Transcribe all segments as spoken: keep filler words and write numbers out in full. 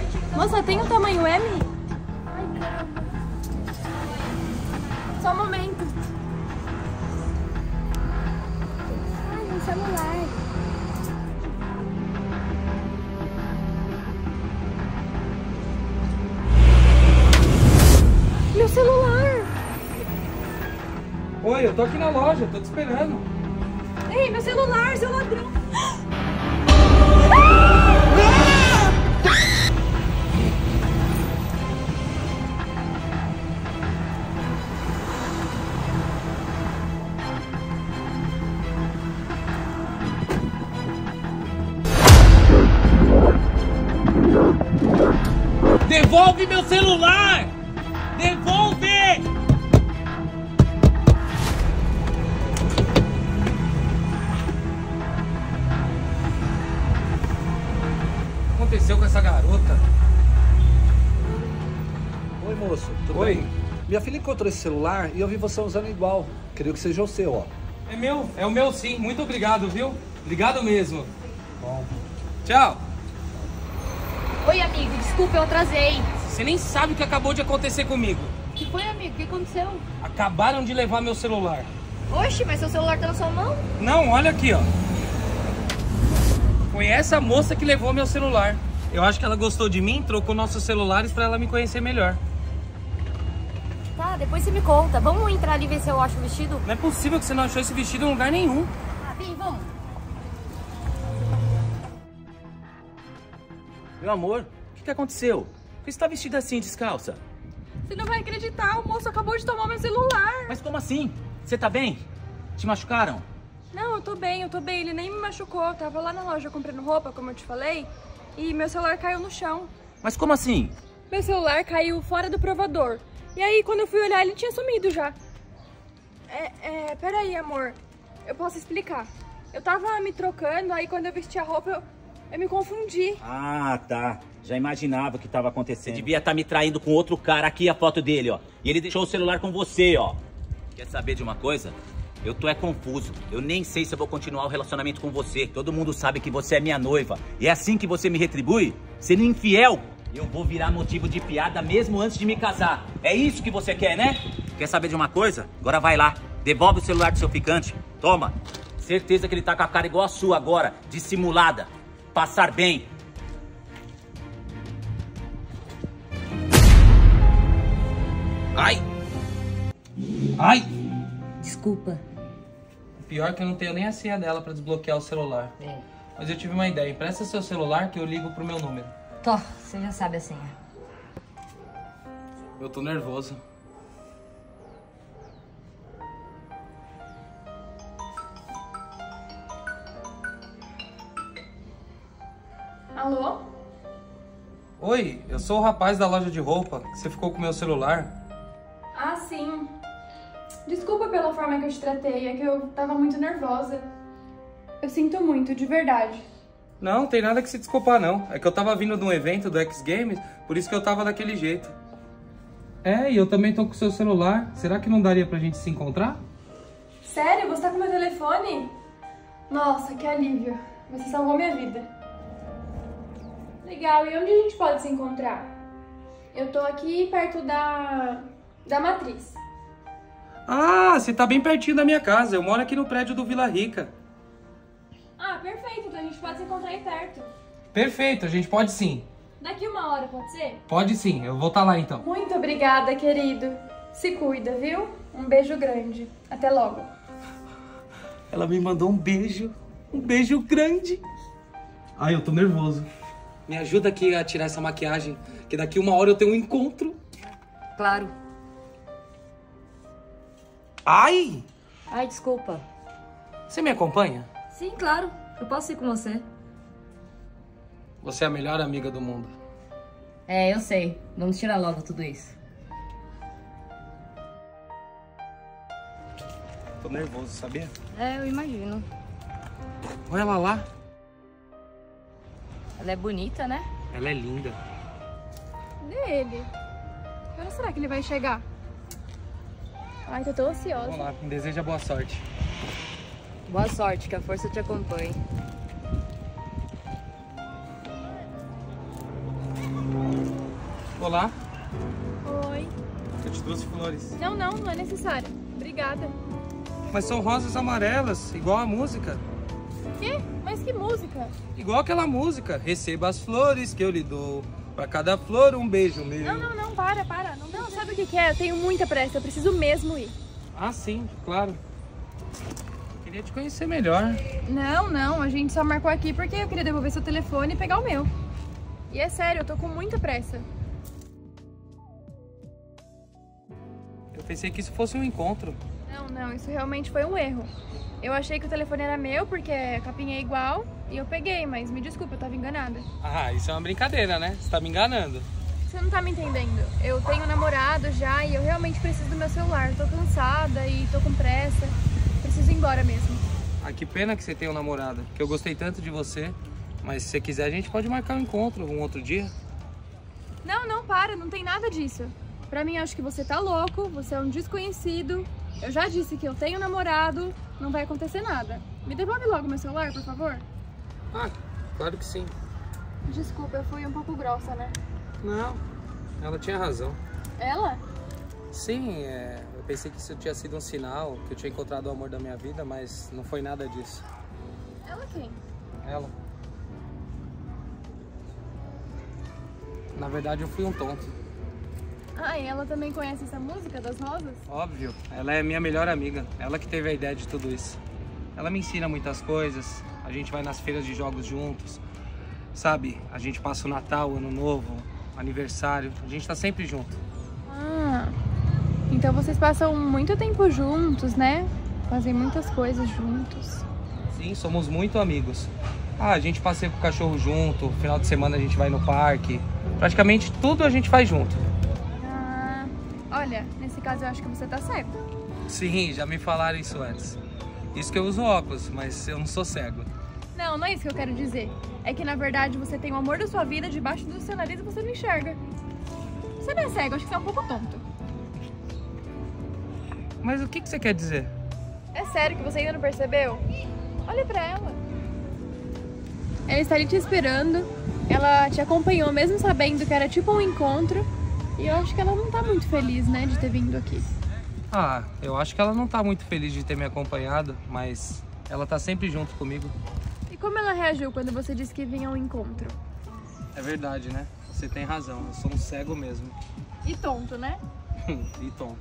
Moça, tem o tamanho M? Ai, caramba. Só um momento. Ai, meu celular. Meu celular. Oi, eu tô aqui na loja, tô te esperando. Ei, meu celular, seu ladrão. Devolve meu celular! Devolve! O que aconteceu com essa garota? Oi, moço. Tudo Oi. bem? Minha filha encontrou esse celular e eu vi você usando igual. Creio que seja o seu, ó. É meu, é o meu sim. Muito obrigado, viu? Obrigado mesmo. Bom. Tchau. Oi, amigo, desculpa, eu atrasei. Você nem sabe o que acabou de acontecer comigo. O que foi, amigo? O que aconteceu? Acabaram de levar meu celular. Oxe, mas seu celular tá na sua mão? Não, olha aqui, ó. Foi essa moça que levou meu celular. Eu acho que ela gostou de mim, trocou nossos celulares pra ela me conhecer melhor. Tá, depois você me conta. Vamos entrar ali e ver se eu acho o vestido? Não é possível que você não achou esse vestido em lugar nenhum. Ah, bem, vamos. Meu amor, o que, que aconteceu? Por que você tá vestida assim, descalça? Você não vai acreditar, o moço acabou de tomar meu celular. Mas como assim? Você tá bem? Te machucaram? Não, eu tô bem, eu tô bem. Ele nem me machucou. Eu tava lá na loja comprando roupa, como eu te falei, e meu celular caiu no chão. Mas como assim? Meu celular caiu fora do provador. E aí, quando eu fui olhar, ele tinha sumido já. É, é, peraí, amor. Eu posso explicar. Eu tava me trocando, aí quando eu vesti a roupa, eu, eu me confundi. Ah, tá. Já imaginava o que tava acontecendo. Você devia estar me traindo com outro cara. Aqui a foto dele, ó. E ele deixou o celular com você, ó. Quer saber de uma coisa? Eu tô é confuso. Eu nem sei se eu vou continuar o relacionamento com você. Todo mundo sabe que você é minha noiva. E é assim que você me retribui? Sendo infiel? Eu vou virar motivo de piada mesmo antes de me casar. É isso que você quer, né? Quer saber de uma coisa? Agora vai lá. Devolve o celular do seu ficante. Toma. Certeza que ele tá com a cara igual a sua agora. Dissimulada. Passar bem. Ai! Ai! Desculpa. O pior é que eu não tenho nem a senha dela pra desbloquear o celular. É. Mas eu tive uma ideia. Empresta seu celular que eu ligo pro meu número. Tó, você já sabe a senha. Eu tô nervoso. Alô? Oi, eu sou o rapaz da loja de roupa. Você ficou com o meu celular? Ah, sim. Desculpa pela forma que eu te tratei, é que eu tava muito nervosa. Eu sinto muito, de verdade. Não, tem nada que se desculpar, não. É que eu tava vindo de um evento do X Games, por isso que eu tava daquele jeito. É, e eu também tô com o seu celular. Será que não daria pra gente se encontrar? Sério? Você tá com meu telefone? Nossa, que alívio. Você salvou minha vida. Legal, e onde a gente pode se encontrar? Eu tô aqui perto da... da Matriz. Ah, você tá bem pertinho da minha casa. Eu moro aqui no prédio do Vila Rica. Ah, perfeito, então a gente pode se encontrar aí perto. Perfeito, a gente pode sim. Daqui uma hora, pode ser? Pode sim, eu vou estar lá então. Muito obrigada, querido. Se cuida, viu? Um beijo grande. Até logo. Ela me mandou um beijo. Um beijo grande. Ai, eu tô nervoso. Me ajuda aqui a tirar essa maquiagem, que daqui uma hora eu tenho um encontro. Claro. Ai! Ai, desculpa. Você me acompanha? Sim, claro. Eu posso ir com você. Você é a melhor amiga do mundo. É, eu sei. Vamos tirar logo tudo isso. Tô nervoso, sabia? É, eu imagino. Olha ela lá. Ela é bonita, né? Ela é linda. Cadê ele? Que hora será que ele vai chegar? Ai, tô tão ansiosa. Vamos lá, me deseja boa sorte. Boa sorte, que a força te acompanhe. Olá. Oi. Eu te trouxe flores. Não, não, não é necessário. Obrigada. Mas são rosas amarelas, igual a música. Quê? Mas que música? Igual aquela música. Receba as flores que eu lhe dou. Pra cada flor um beijo meu. Não, não, não, para, para. Não, não, sabe o que que é? Eu tenho muita pressa, eu preciso mesmo ir. Ah, sim, claro. Queria te conhecer melhor. Não, não, a gente só marcou aqui porque eu queria devolver seu telefone e pegar o meu. E é sério, eu tô com muita pressa. Eu pensei que isso fosse um encontro. Não, não, isso realmente foi um erro. Eu achei que o telefone era meu porque a capinha é igual e eu peguei, mas me desculpa, eu tava enganada. Ah, isso é uma brincadeira, né? Você tá me enganando. Você não tá me entendendo. Eu tenho namorado já e eu realmente preciso do meu celular. Tô cansada e tô com pressa. Preciso ir embora mesmo. Ah, que pena que você tem um namorado, que eu gostei tanto de você. Mas se você quiser, a gente pode marcar um encontro um outro dia. Não, não, para, não tem nada disso. Pra mim, acho que você tá louco, você é um desconhecido. Eu já disse que eu tenho namorado, não vai acontecer nada. Me devolve logo meu celular, por favor. Ah, claro que sim. Desculpa, eu fui um pouco grossa, né? Não, ela tinha razão. Ela? Sim, é, eu pensei que isso tinha sido um sinal, que eu tinha encontrado o amor da minha vida, mas não foi nada disso. Ela quem? Ela. Na verdade, eu fui um tonto. Ah, e ela também conhece essa música das rosas? Óbvio, ela é minha melhor amiga. Ela que teve a ideia de tudo isso. Ela me ensina muitas coisas. A gente vai nas feiras de jogos juntos. Sabe, a gente passa o Natal, o Ano Novo, aniversário. A gente tá sempre junto. Ah, então vocês passam muito tempo juntos, né? Fazem muitas coisas juntos. Sim, somos muito amigos. Ah, a gente passeia com o cachorro junto. Final de semana a gente vai no parque. Praticamente tudo a gente faz junto. Olha, nesse caso eu acho que você tá cego. Sim, já me falaram isso antes. Isso que eu uso óculos, mas eu não sou cego. Não, não é isso que eu quero dizer. É que na verdade você tem o amor da sua vida debaixo do seu nariz e você não enxerga. Você não é cego, acho que você é um pouco tonto. Mas o que, que você quer dizer? É sério que você ainda não percebeu? Olha pra ela. Ela está ali te esperando. Ela te acompanhou mesmo sabendo que era tipo um encontro. E eu acho que ela não tá muito feliz, né, de ter vindo aqui. Ah, eu acho que ela não tá muito feliz de ter me acompanhado, mas ela tá sempre junto comigo. E como ela reagiu quando você disse que vinha ao encontro? É verdade, né? Você tem razão, eu sou um cego mesmo. E tonto, né? E tonto.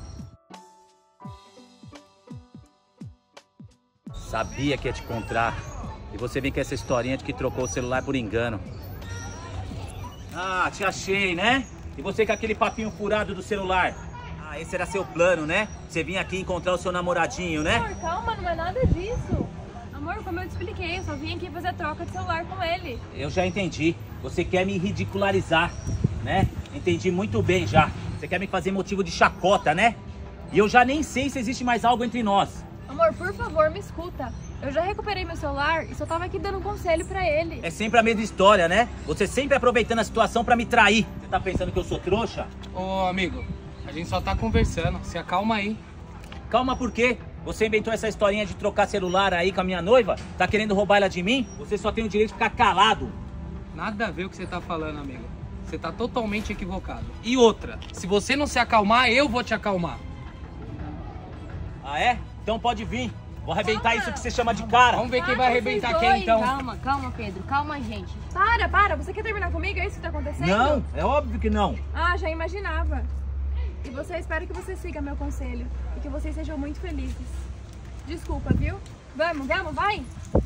Sabia que ia te encontrar. E você vem com essa historinha de que trocou o celular por engano. Ah, te achei, né? E você com aquele papinho furado do celular. Ah, esse era seu plano, né? Você vinha aqui encontrar o seu namoradinho, né? Amor, calma, não é nada disso. Amor, como eu te expliquei, eu só vim aqui fazer troca de celular com ele. Eu já entendi. Você quer me ridicularizar, né? Entendi muito bem já. Você quer me fazer motivo de chacota, né? E eu já nem sei se existe mais algo entre nós. Amor, por favor, me escuta. Eu já recuperei meu celular e só tava aqui dando um conselho pra ele. É sempre a mesma história, né? Você sempre aproveitando a situação pra me trair. Você tá pensando que eu sou trouxa? Ô, amigo, a gente só tá conversando. Se acalma aí. Calma, por quê? Você inventou essa historinha de trocar celular aí com a minha noiva? Tá querendo roubar ela de mim? Você só tem o direito de ficar calado. Nada a ver o que você tá falando, amigo. Você tá totalmente equivocado. E outra, se você não se acalmar, eu vou te acalmar. Ah, é? Então pode vir. Vou arrebentar Calma. isso que você chama de cara. Vamos ver quem Ah, vai vocês arrebentar dois. quem, então. Calma, calma, Pedro. Calma, gente. Para, para, você quer terminar comigo? É isso que tá acontecendo? Não, é óbvio que não. Ah, já imaginava. E você, espero que você siga meu conselho e que vocês sejam muito felizes. Desculpa, viu? Vamos, vamos, vai!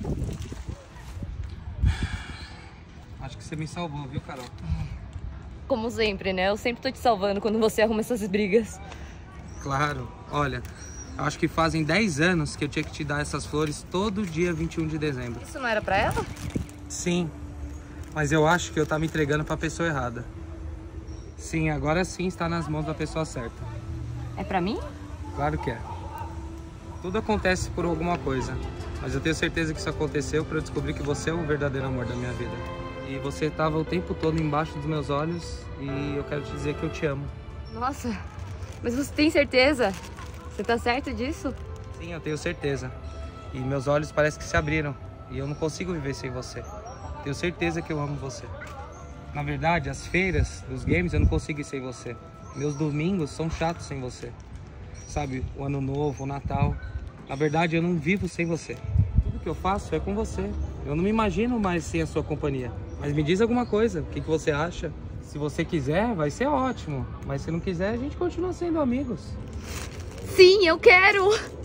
Acho que você me salvou, viu, Carol? Como sempre, né? Eu sempre tô te salvando quando você arruma essas brigas. Claro. Olha, eu acho que fazem dez anos que eu tinha que te dar essas flores todo dia vinte e um de dezembro. Isso não era pra ela? Sim, mas eu acho que eu tá me entregando pra pessoa errada. Sim, agora sim está nas mãos da pessoa certa. É pra mim? Claro que é. Tudo acontece por alguma coisa, mas eu tenho certeza que isso aconteceu para eu descobrir que você é o verdadeiro amor da minha vida. E você estava o tempo todo embaixo dos meus olhos e eu quero te dizer que eu te amo. Nossa, mas você tem certeza? Você tá certo disso? Sim, eu tenho certeza. E meus olhos parecem que se abriram e eu não consigo viver sem você. Tenho certeza que eu amo você. Na verdade, as feiras dos games eu não consigo ir sem você. Meus domingos são chatos sem você. Sabe, o ano novo, o Natal. Na verdade, eu não vivo sem você. Tudo que eu faço é com você. Eu não me imagino mais sem a sua companhia. Mas me diz alguma coisa, o que, que você acha? Se você quiser, vai ser ótimo. Mas se não quiser, a gente continua sendo amigos. Sim, eu quero!